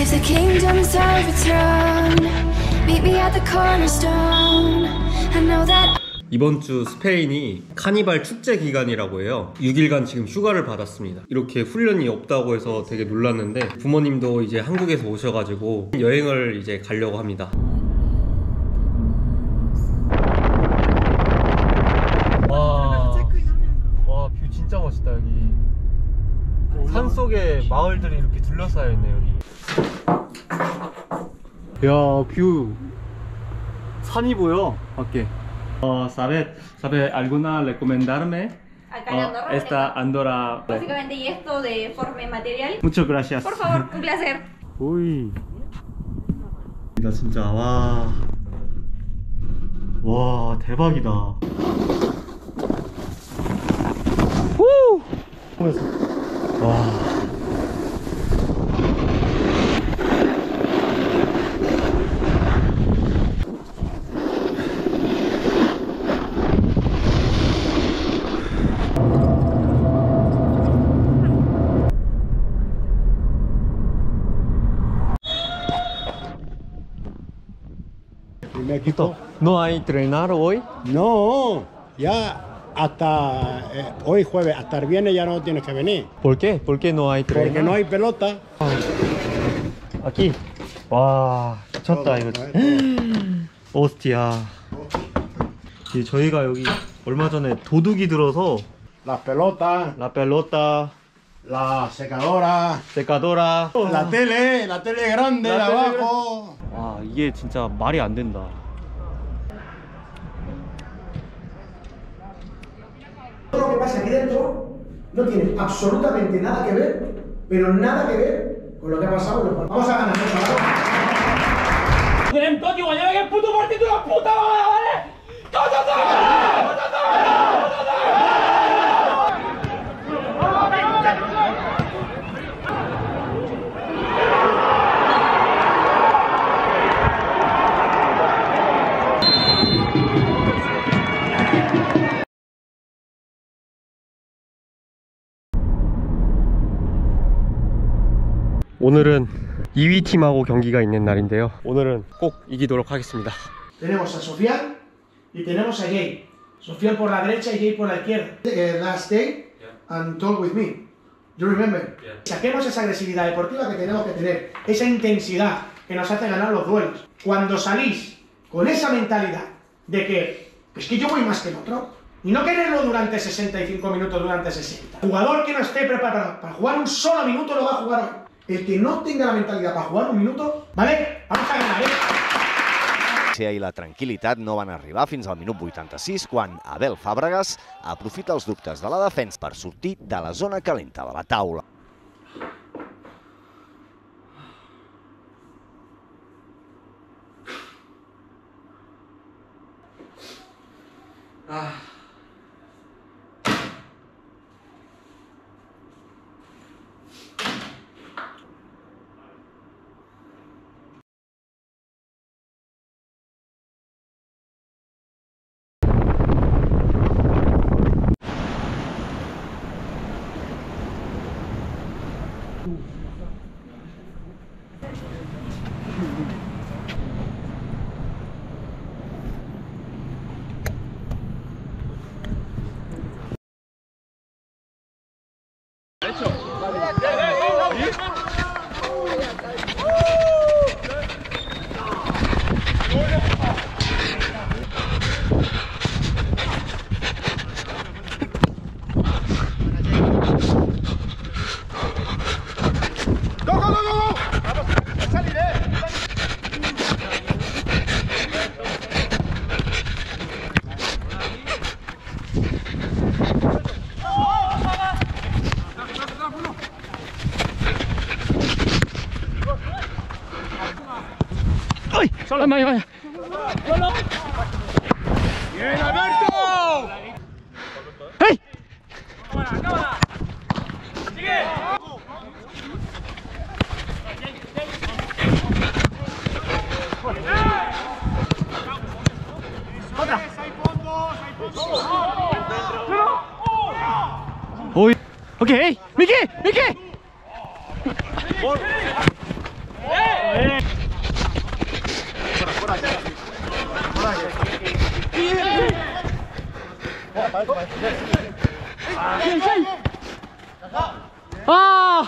If the kingdom's overthrown, meet me at the cornerstone. I know that. 이번 주 스페인이 카니발 축제 기간이라고 해요. 6일간 지금 휴가를 받았습니다. 이렇게 훈련이 없다고 해서 되게 놀랐는데 부모님도 이제 한국에서 오셔가지고 여행을 이제 가려고 합니다. 와, 뷰 진짜 멋있다. 여기 산속에 마을들이 이렇게 둘러싸여 있네. 여기 야, 뷰 산이 보여 밖에. ¿Sabe alguna recomendarme? Acá en Andorra. Esta Andorra. Básicamente, y esto de forma material. Muchas gracias. Por favor, un placer. 오이. 나 진짜 와 대박이다. 후. 와. ¿No hay entrenar hoy? No, ya hasta hoy jueves, hasta el viernes ya no tienes que venir. ¿Por qué? ¿Por qué no hay entrenar? Porque no hay pelota. Aquí. 와, 미쳤다 이거. 오스티아. 저희가 여기 얼마 전에 도둑이 들어서 Las pelotas, La pelota, la secadora, secadora. la tele grande de La tele abajo. 와, 이게 진짜 말이 안 된다. Todo lo que pasa aquí dentro no tiene absolutamente nada que ver, pero nada que ver con lo que ha pasado en los partidos. Vamos a ganar, por favor. Tenem tot i guanyem aquest puto partit d'una puta vegada, vale? Tots a 오늘은 2위 팀하고 경기가 있는 날인데요. 오늘은 꼭 이기도록 하겠습니다. Tenemos a Sofian y tenemos a Jay. Sofian por la derecha y Jay por la izquierda. Last day and talk with me. You remember? Saquemos esa agresividad deportiva que tenemos que tener, esa intensidad que nos hace ganar los duelos. Cuando salís con esa mentalidad de que es que yo voy más que el otro, y no quererlo durante 65 minutos, durante 60. Jugador que no esté preparado para jugar un solo minuto lo va a jugar hoy. El que no tenga la mentalidad para jugar un minuto, ¿vale? Vamos a ganar, I la tranquil·litat no van arribar fins al minut 86, quan Abel Fàbregas aprofita els dubtes de la defensa per sortir de la zona calenta de la taula. Solo, vaya. Solo. ¡Bien, Alberto! ¡Hey! ¡Cámara, cámara! ¡Sigue! ¡Otra! 오이. 오케이. 미키! 미키! 아!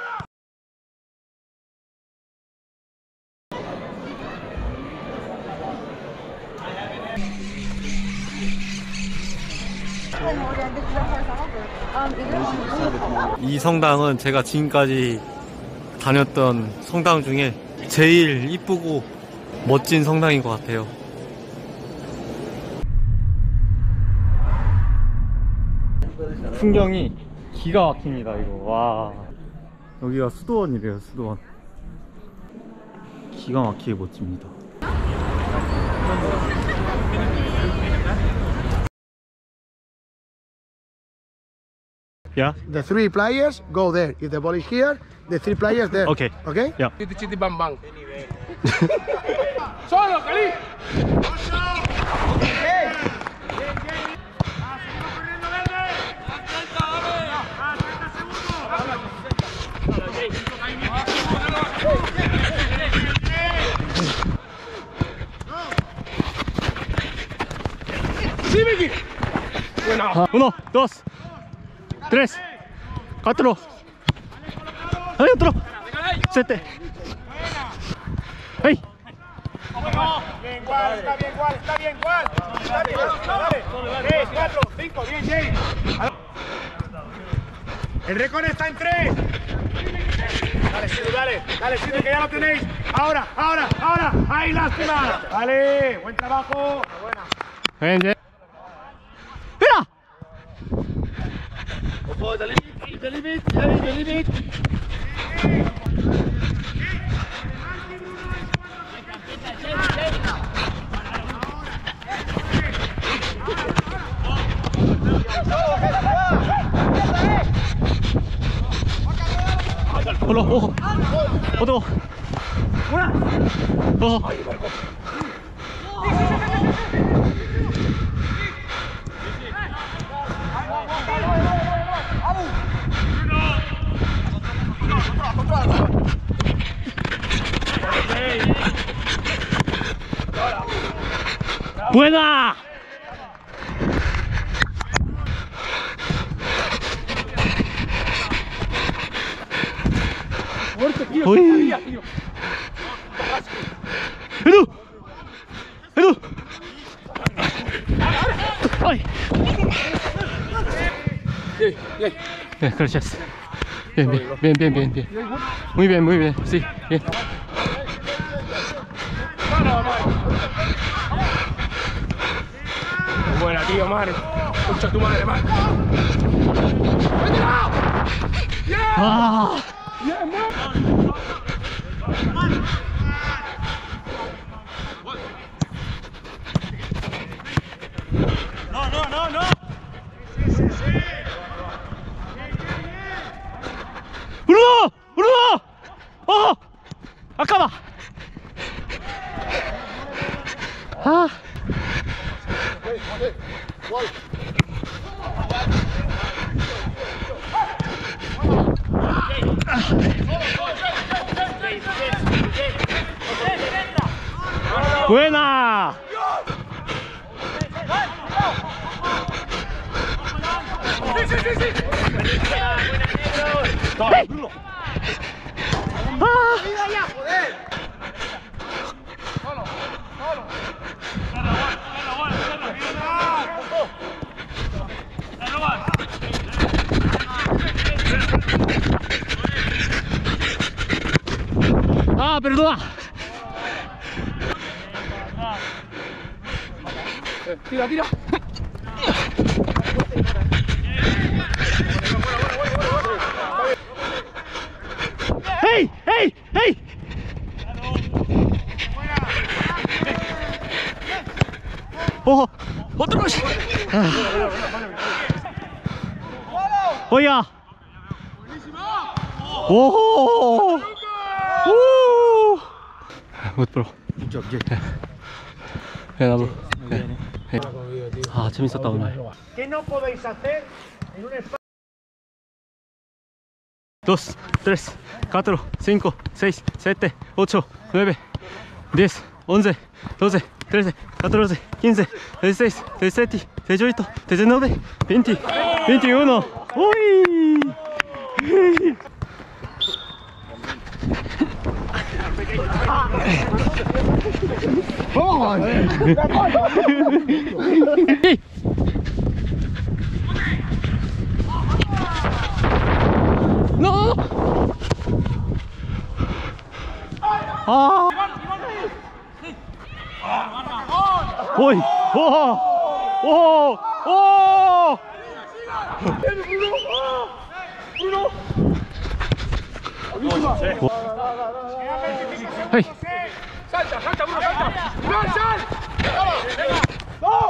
이 성당은 제가 지금까지 다녔던 성당 중에 제일 이쁘고 멋진 성당인 것 같아요. 풍경이 기가 막힙니다. 이거 와, 여기가 수도원이래요. 수도원. 기가 막히게 멋집니다. Yeah. The 3 players go there. If the ball is here, the 3 players there. Okay. Okay? Yeah. ¡Solo, Cali! ¡Sí, Vicky! Bueno. 1, 2, 3, 4. Adentro. 7. ¡Hey! Bien, igual, está bien, igual, está bien, igual. Está bien, dale. 3, 4, 5, bien, Jay. El récord está en 3. Dale, Sidu, dale. Dale, Sidu, que ya lo tenéis. Ahora, ahora, ahora. ¡Ay, lástima! Dale, buen trabajo. Buena. Bien, Jay. ¡Mira! Ojo, dale, dale, dale, dale. Hola, ojo. Otro. Ojo. ¡Buena! ¡Uy! ¡Edu! ¡Edu! ¡Ay! Bien, gracias. Bien, bien, bien, bien, bien, bien. Muy bien, muy bien, sí, bien. Buena, tío, Mar. Escucha tu madre, Mar. 아! 브루노! 브루노! 아까봐! 아! Buena. ¡Hey! ¡Ah, perdona! Tira, tira. ¡Hey! ¡Hey! ¡Hey! ¡Ojo! ¡Otro! ¡Oiga! ¡Ojo! 못 불어. 나도. 아, 재밌었다 오늘. ¿Qué no podéis hacer en un espacio? 2, 3, 4, 5, 6, 7, 8, 9, 10, 11, 12, 13, 14, 15, 16, 17, 18, 19, 20, 21. ¡Uy! ¡No! 아! 오이! 오! 오! 오! 헤이! Salta, salta, Bruno, salta. ¡No, sal! ¡No!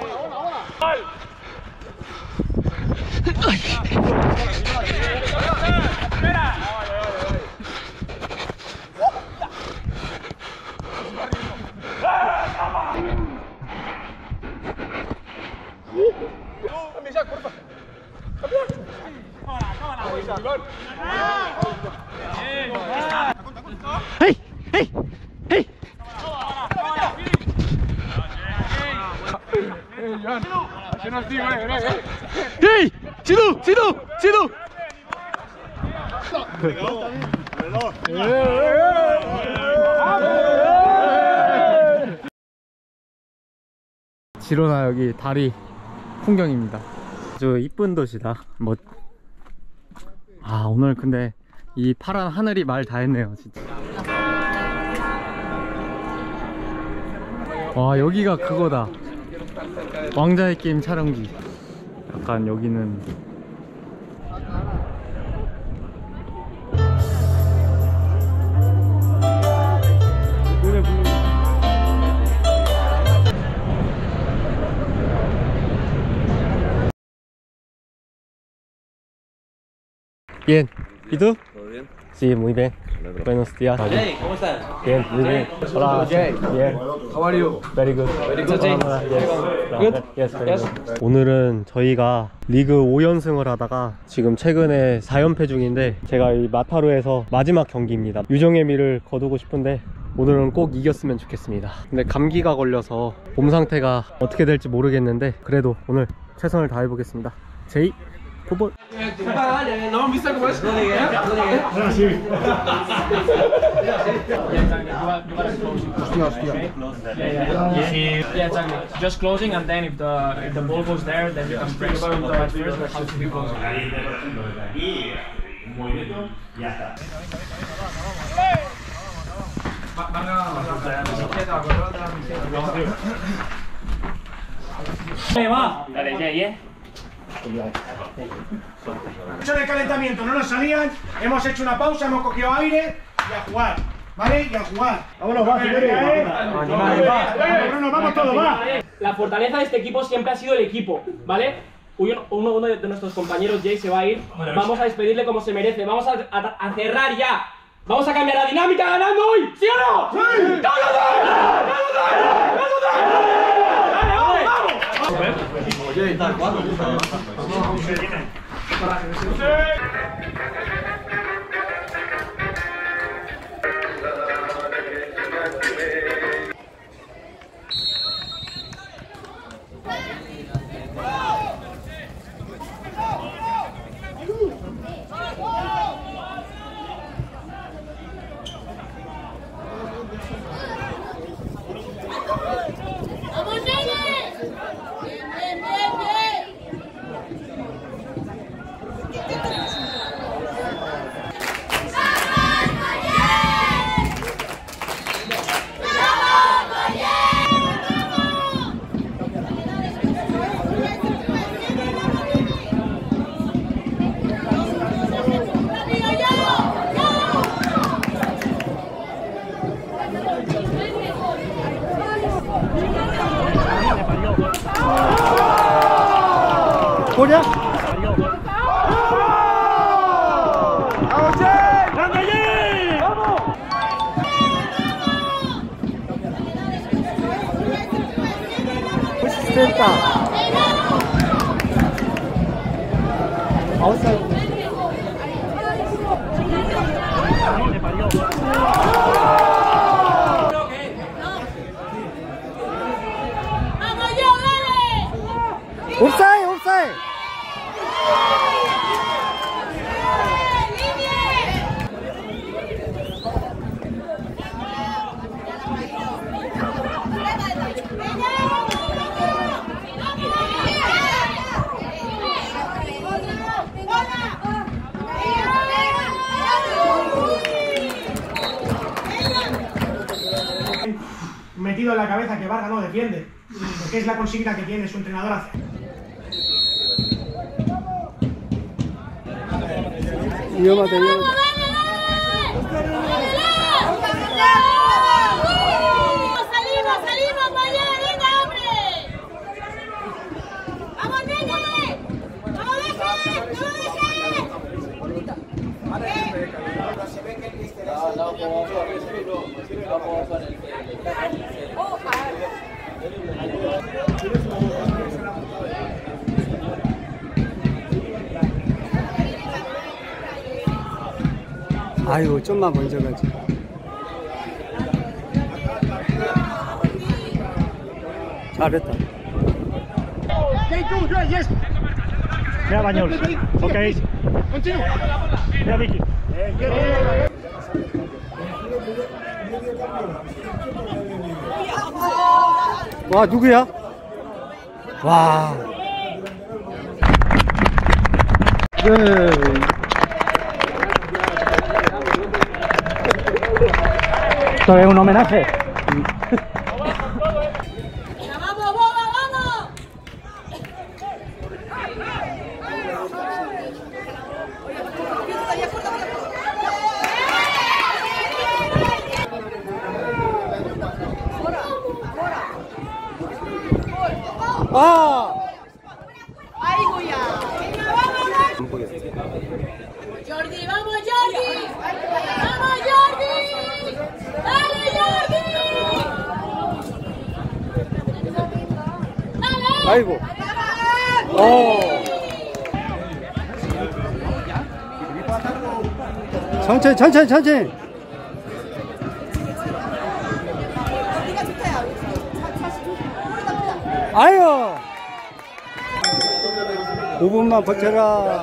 헤이! 헤이! 헤이! 헤이! 진우! 진우! 진우! 지로나 여기 다리 풍경입니다. 아주 이쁜 도시다. 뭐 오늘 근데 이 파란 하늘이 말 다 했네요, 진짜. 와, 여기가 그거다. 왕자의 게임 촬영지. 약간 여기는 Bien, ¿y tú? ¿Todo bien? Sí, muy bien. Buenos días. Jay, ¿cómo estás? Bien, muy bien. Hola, Jay. Bien. How are you? Very good. Very good, Jay. Good? Yes, very good. 오늘은 저희가 리그 5연승을 하다가 지금 최근에 4연패 중인데 제가 이 마타루에서 마지막 경기입니다. 유정의 미를 거두고 싶은데 오늘은 꼭 이겼으면 좋겠습니다. 근데 감기가 걸려서 몸 상태가 어떻게 될지 모르겠는데 그래도 오늘 최선을 다해보겠습니다. 제이 풋볼. No, ¿viste cómo es? Yeah, exactly. Just closing, and then if the ball goes there, then you can press the right first, but how to be closing. Dale, Jay, Hecho el calentamiento, no nos salían, hemos hecho una pausa, hemos cogido aire y a jugar, ¿vale? Y a jugar. Vámonos, va, Bruno, vamos todos, va. La fortaleza de este equipo siempre ha sido el equipo, ¿vale? Uno de nuestros compañeros, Jay, se va a ir. Vamos a despedirle como se merece. Vamos a cerrar ya. Vamos a cambiar la dinámica ganando hoy. ¿Sí o no? ¡Sí! ¡Vale, vamos, vamos! Oye, ¿tal cuándo? 뭐냐? 센터 아웃사이드 metido en la cabeza que Vargas no defiende, porque es la consigna que tiene su entrenador hacia. 아이고 좀만 먼저 가지. 잘했다. Mira Bañols. Ok. Mira Vicky. 와 누구야? 와. Esto es un homenaje. 아! 아이고야. Jordi, vamos Jordi. Vamos Jordi. Dale Jordi. Dale. 아이고. 오. 천천히. 아유. 5분만 버텨라.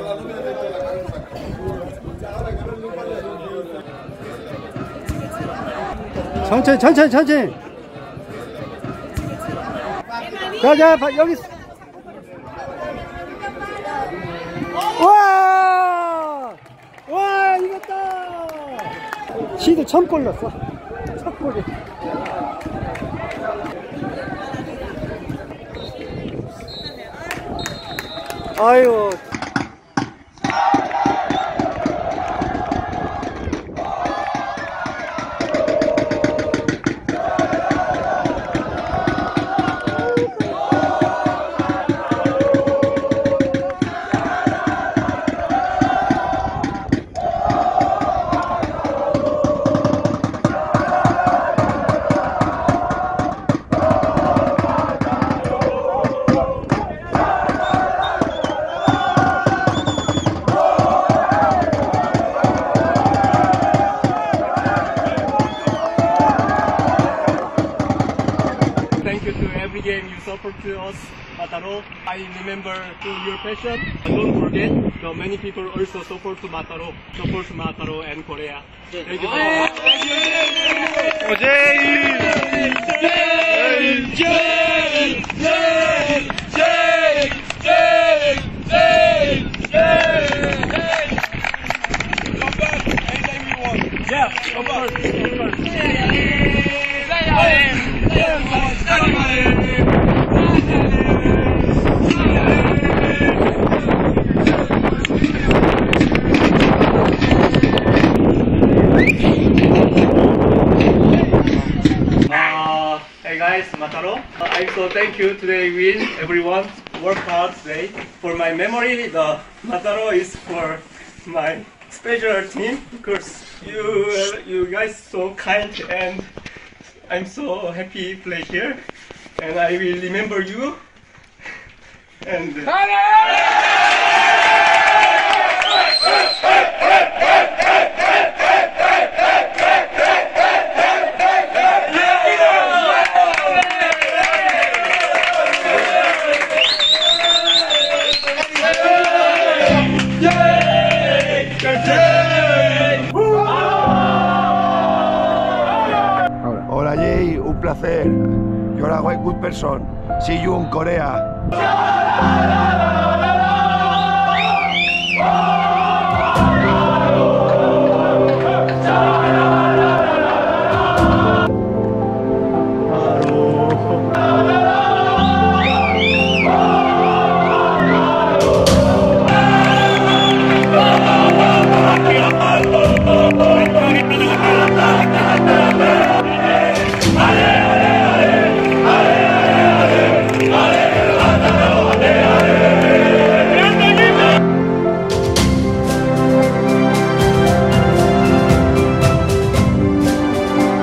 천천히. 자, 여기. 와, 이겼다. 시드 처음 골 넣었어. 첫 골이. 아유. Game you support to us, Mataro. I remember to your passion. Don't forget, the many people also support to Mataro and Korea. Thank you very much. Yeah, of course. Hey guys, Mataro. I so thank you today win. Everyone work hard today. For my memory, the Mataro is for my special team because you guys so kind and I'm so happy to play here and I will remember you and Hola Jay, un placer. You're a good person. See you in Korea.